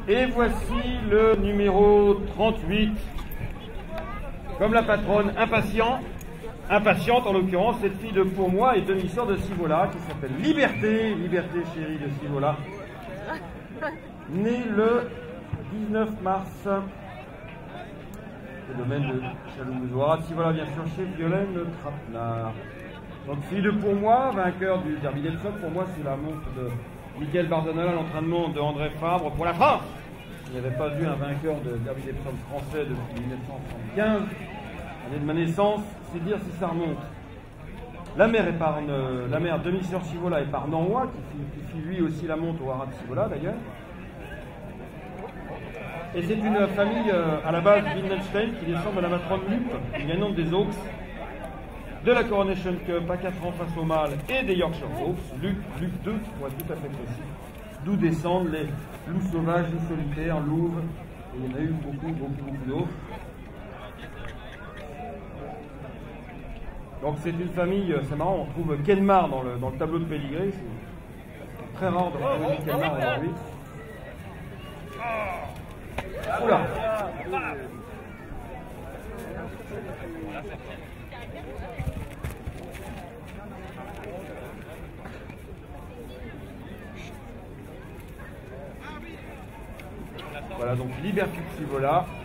Et voici le numéro 38. Comme la patronne, impatiente en l'occurrence, cette fille de pour moi est demi-sœur de Sivola, qui s'appelle Liberté, Liberté chérie de Sivola, née le 19 mars, au domaine de Chaloux-Mouzoira, Sivola bien sûr chez Violaine Trapenard. Donc fille de pour moi, vainqueur du derby d'Epsom, pour moi c'est la montre de Michael Barzanala, l'entraînement de André Fabre pour la France. Il n'y avait pas vu un vainqueur de derby d'Epsom français depuis 1975. L'année de ma naissance, c'est dire si ça remonte. La mère demi-sœur Sivola est par Nanwa, qui fit lui aussi la montre au Haras de Sivola d'ailleurs. Et c'est une famille à la base Wittgenstein qui descend de la matronne Lup, une gagnante des Oaks, de la Coronation Cup à 4 ans face au mâle et des Yorkshire Oaks, Lup 2 pour être tout à fait précis, d'où descendent les loups sauvages, loups solitaires, louves, et il y en a eu beaucoup d'autres. Donc c'est une famille, c'est marrant, on trouve Kenmar dans le tableau de pédigré, c'est très rare de retrouver Kenmar aujourd'hui. Oula. Voilà donc Liberté de Sivola.